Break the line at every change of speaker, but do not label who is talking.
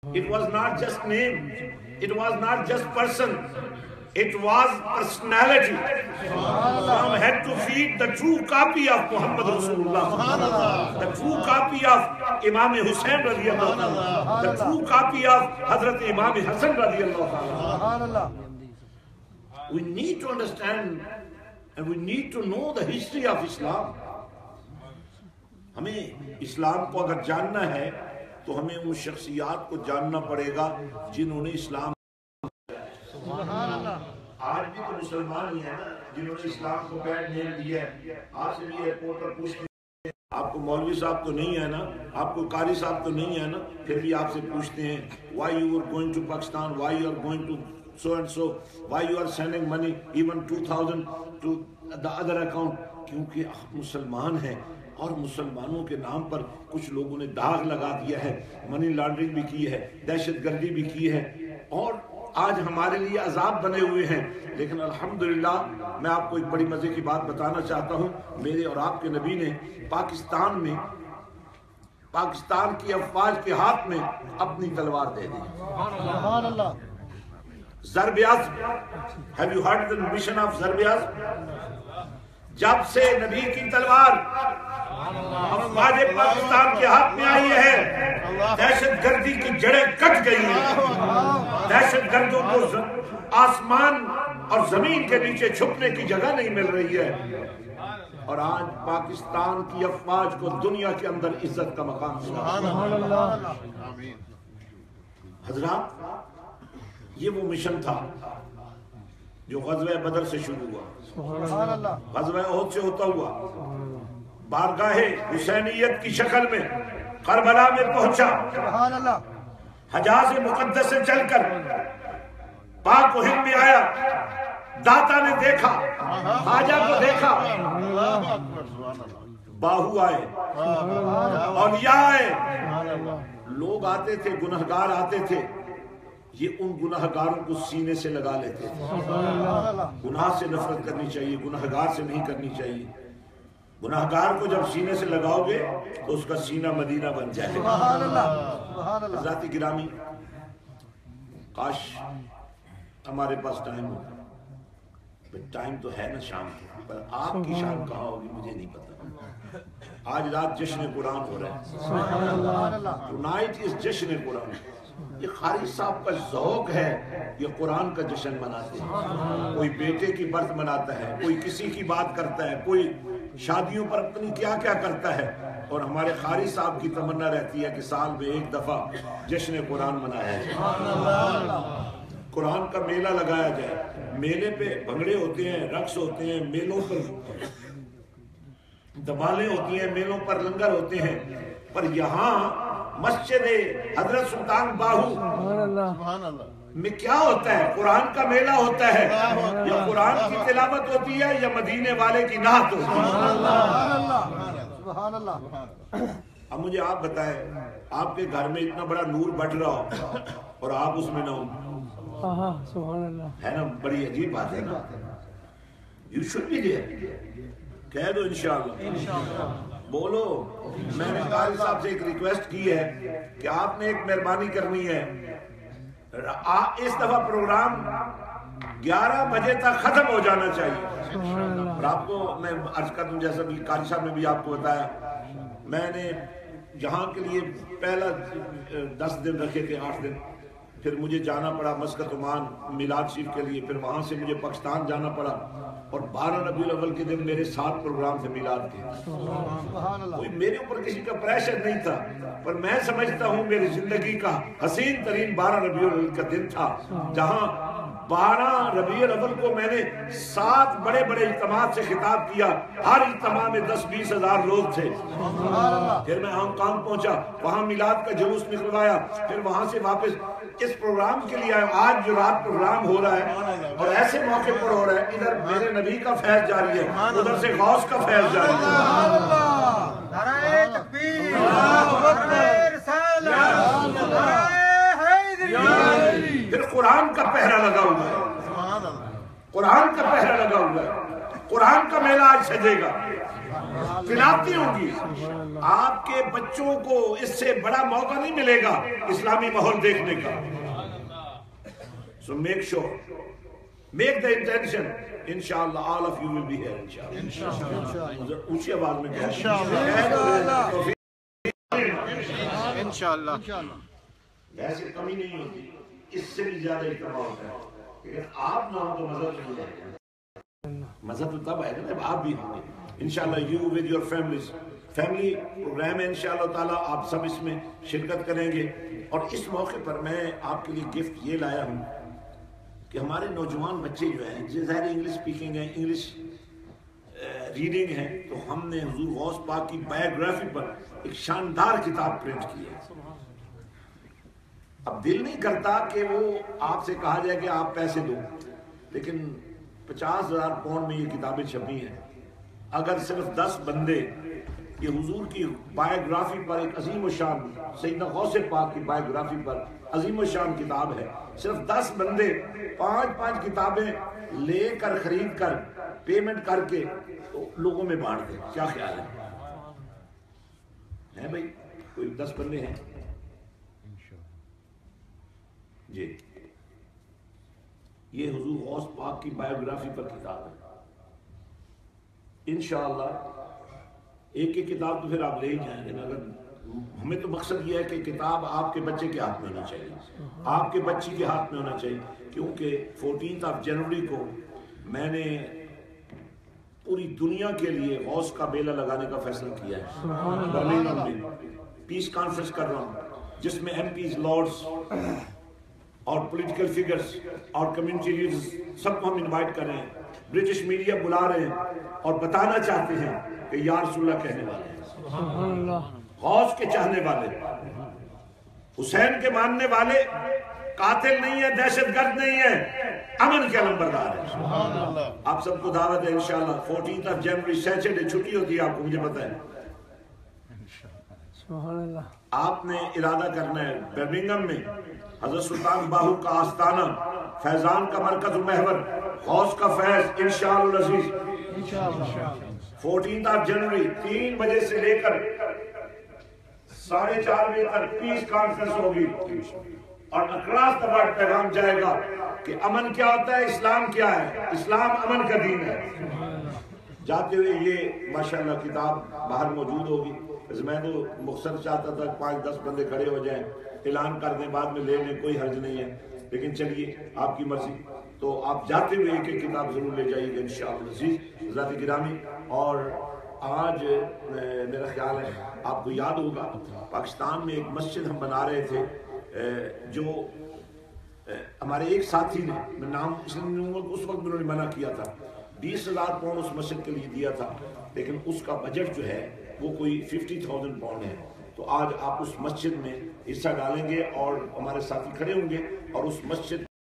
It was not just name. It was not just person. It was personality. From head to feet, the true copy of Muhammad Rasulullah. The true copy of Imam Hussain radiallahu anhu. The true copy of Hazrat Imam Hassan radiallahu anhu. We need to understand and we need to know the history of Islam. ہمیں اسلام کو اگر جاننا ہے تو ہمیں ان شخصیات کو جاننا پڑے گا جنہوں نے اسلام آج بھی تو مسلمان ہی ہیں جنہوں نے اسلام کو بیڈ نیم دیا ہے. آج سے بھی ایئرپورٹ پر پوچھتے ہیں آپ کو مولوی صاحب تو نہیں ہے نا, آپ کو قاری صاحب تو نہیں ہے نا, پھر بھی آپ سے پوچھتے ہیں why you are going to Pakistan, why you are going to so and so, why you are sending money even 2000 to the other account. کیونکہ آپ مسلمان ہیں اور مسلمانوں کے نام پر کچھ لوگوں نے داغ لگا دیا ہے, منی لانڈرنگ بھی کی ہے, دہشت گردی بھی کی ہے اور آج ہمارے لیے عذاب بنے ہوئے ہیں. لیکن الحمدللہ میں آپ کو ایک بڑی مزے کی بات بتانا چاہتا ہوں. میرے اور آپ کے نبی نے پاکستان میں پاکستان کی افواج کے ہاتھ میں اپنی تلوار دے دی. سبحان اللہ. ضرب عزم. Have you heard the mission of ضرب عزم؟ جب سے نبی کی تلوار افواج پاکستان کے ہاتھ میں آئی ہے دہشت گردی کی جڑیں کٹ گئی ہیں. دہشت گردوں کو آسمان اور زمین کے نیچے چھپنے کی جگہ نہیں مل رہی ہے اور آج پاکستان کی افواج کو دنیا کے اندر عزت کا مقام ملا. حضرات یہ وہ مشن تھا جو غزوہ بدر سے شروع ہوا, غزوہ احد سے ہوتا ہوا, بارگاہ حسینیت کی شکل میں کربلا میں پہنچا, حجاز مقدس سے چل کر پاک و ہند میں آیا. داتا نے دیکھا, خواجہ کو دیکھا, باہو آئے, اولیاء آئے, لوگ آتے تھے, گنہگار آتے تھے, یہ ان گناہگاروں کو سینے سے لگا لیتے تھے. گناہ سے نفرت کرنی چاہیے, گناہگار سے نہیں کرنی چاہیے. گناہگار کو جب سینے سے لگاؤ گے تو اس کا سینہ مدینہ بن جائے گا. حضرات گرامی, کاش ہمارے پاس ٹائم ہو. ٹائم تو ہے نا شام کو, پر آپ کی شام کہاں ہوگی مجھے نہیں پتا. آج رات جشن قرآن ہو رہا ہے. Tonight is جشن قرآن. یہ قاری صاحب کا ذوق ہے, یہ قرآن کا جشن مناتے ہیں. کوئی بیٹے کی برت مناتا ہے, کوئی کسی کی بات کرتا ہے, کوئی شادیوں پر اپنی کیا کیا کرتا ہے. اور ہمارے قاری صاحب کی تمنا رہتی ہے کہ سال میں ایک دفعہ جشن قرآن منایا جائے, قرآن کا میلہ لگایا جائے. میلے پہ بھنگڑے ہوتے ہیں, رقص ہوتے ہیں, میلوں پر دمالیں ہوتی ہیں, میلوں پر لنگر ہوتے ہیں, پر یہاں مسجد حضرت سلطان باہو میں کیا ہوتا ہے؟ قرآن کا میلہ ہوتا ہے. یا قرآن کی تلاوت ہوتی ہے یا مدینے والے کی نعت ہوتی ہے. اب مجھے آپ بتائیں, آپ کے گھر میں اتنا بڑا نور بٹ رہا ہو اور آپ اس میں نہ ہوں, ہے نا, بڑی عجیب بات ہے نا. You should be there. کہہ دو انشاءاللہ. بولو. میں نے قاری صاحب سے ایک ریکویسٹ کی ہے کہ آپ نے ایک مہربانی کرنی ہے, اس دفعہ پروگرام 11 بجے تک ختم ہو جانا چاہیے. اور آپ کو میں عرض کر دوں, جیسا بھی قاری صاحب نے بھی آپ کو بتایا, میں نے جہاں کے لیے پہلا 10 دن رکھے تھے, 8 دن, پھر مجھے جانا پڑا مسقط عمان میلاد شریف کے لیے, پھر وہاں سے مجھے پاکستان جانا پڑا, اور 12 ربیع الاول کے دن میرے 7 پروگرام تھے میلاد کے. کوئی میرے اوپر کسی کا پریشر نہیں تھا, پر میں سمجھتا ہوں میری زندگی کا حسین ترین 12 ربیع الاول کا دن تھا, جہاں 12 ربیع الاول کو میں نے 7 بڑے بڑے اجتماعات سے خطاب کیا. ہر اجتماع میں 10-20 ہزار لوگ تھے. پھر میں ہانگ کانگ پہنچا, وہاں میلاد کا جلوس نکلوایا, پھر وہاں سے واپس اس پروگرام کے لیے آیا. آج جو رات پروگرام ہو رہا ہے اور ایسے موقع پر ہو رہا ہے, ادھر میرے نبی کا فیض جاری ہے, ادھر سے غوث کا فیض جاری ہے.
نعرہ تکبیر, اللہ اکبر, سلام,
پھر قرآن کا پہرا لگا ہوا ہے, قرآن کا پہرا لگا ہوا ہے. قرآن کا میلہ آج سجے گا. پلاتی ہوں گی. آپ کے بچوں کو اس سے بڑا موقع نہیں ملے گا اسلامی ماحول دیکھنے کا. So make sure, make the intention. Inshallah, all of you will be here. Inshallah. اونچی آواز میں
انشاءاللہ.
ویسے کمی نہیں ہوتی, اس سے بھی زیادہ اجتماع ہوتا ہے. لیکن آپ نہ ہو تو مذہب نہیں جائے گا. مذہب تو تب آئے گا جب آپ بھی ہوں گے. انشاءاللہ you with your families. Family programme ہے انشاءاللہ تعالیٰ, آپ سب اس میں شرکت کریں گے. اور اس موقع پر میں آپ کے لیے گفٹ یہ لایا ہوں کہ ہمارے نوجوان بچے جو ہیں, ظاہر انگلش اسپیکنگ ہیں, انگلش ریڈنگ ہے, تو ہم نے حضور غوث پاک کی بایوگرافی پر ایک شاندار کتاب پرنٹ کی ہے. اب دل نہیں کرتا کہ وہ آپ سے کہا جائے کہ آپ پیسے دو, لیکن 50,000 پاؤنڈ میں یہ کتابیں چھپی ہیں. اگر صرف 10 بندے یہ حضور کی بایوگرافی پر, ایک عظیم الشان سیدنا غوث پاک کی بایوگرافی پر عظیم الشان کتاب ہے, صرف 10 بندے 5 کتابیں لے کر خرید کر پیمنٹ کر کے لوگوں میں بانٹ دیں, کیا خیال ہے بھائی؟ کوئی 10 بندے ہیں جی. یہ حضور غوث پاک کی بایوگرافی پر کتاب ہے. انشاءاللہ ایک کتاب تو پھر آپ لے ہی جائیں گے. اگر ہمیں تو مقصد یہ ہے کہ کتاب آپ کے بچے کے ہاتھ میں ہونا چاہیے, آپ کے بچی کے ہاتھ میں ہونا چاہیے, کیونکہ 14 جنوری کو میں نے پوری دنیا کے لیے غوث کا بیلہ لگانے کا فیصلہ کیا ہے. برمنگھم میں پیس کانفرنس کر رہا ہوں, جس میں ایم پیز, لارڈز اور پولیٹیکل فگرز اور کمیونٹی لیڈرز سب کو ہم انوائٹ کر رہے ہیں. برٹش میڈیا بلا رہے ہیں اور بتانا چاہتے ہیں کہ یا رسول اللہ کہنے والے ہیں, غوث کے چاہنے والے, حسین کے ماننے والے, قاتل نہیں ہے, دہشت گرد نہیں ہے, امن کے علمبردار ہے. آپ سب کو دعوت ہے انشاءاللہ. 14 جنوری سیچرڈے چھٹی ہوتی ہے, آپ کو مجھے پتہ ہے. آپ نے ارادہ کرنا ہے برمنگھم میں حضرت سلطان باہو کا آستانہ, فیضان کا مرکز و محور, غوث کا فیض انشاءاللہ العزیز. 14 جنوری 3 بجے سے لے کر 4:30 بجے تک پیس کانفرنس ہوگی, اور اکراس دا ورلڈ پیغام جائے گا کہ امن کیا ہوتا ہے, اسلام کیا ہے, اسلام امن کا دین ہے. جاتے ہوئے یہ ماشاءاللہ کتاب باہر موجود ہوگی. میں تو مختصر چاہتا تھا 5-10 بندے کھڑے ہو جائیں, اعلان کر دیں, بعد میں لے لیں, کوئی حرج نہیں ہے. لیکن چلیے آپ کی مرضی. تو آپ جاتے ہوئے ایک کتاب ضرور لے جائیے گا انشاءاللہ عزیز. حضرات گرامی, اور آج میرا خیال ہے آپ کو یاد ہوگا پاکستان میں ایک مسجد ہم بنا رہے تھے, جو ہمارے ایک ساتھی نے, میں نام اس وقت انہوں نے منع کیا تھا, 20,000 پاؤنڈ اس مسجد کے لیے دیا تھا, لیکن اس کا بجٹ جو ہے وہ کوئی 50,000 پاؤنڈ ہے. تو آج آپ اس مسجد میں حصہ ڈالیں گے اور ہمارے ساتھی کھڑے ہوں گے اور اس مسجد